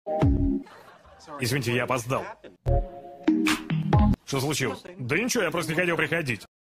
Извините, я опоздал. Что случилось? Да ничего, я просто не хотел приходить.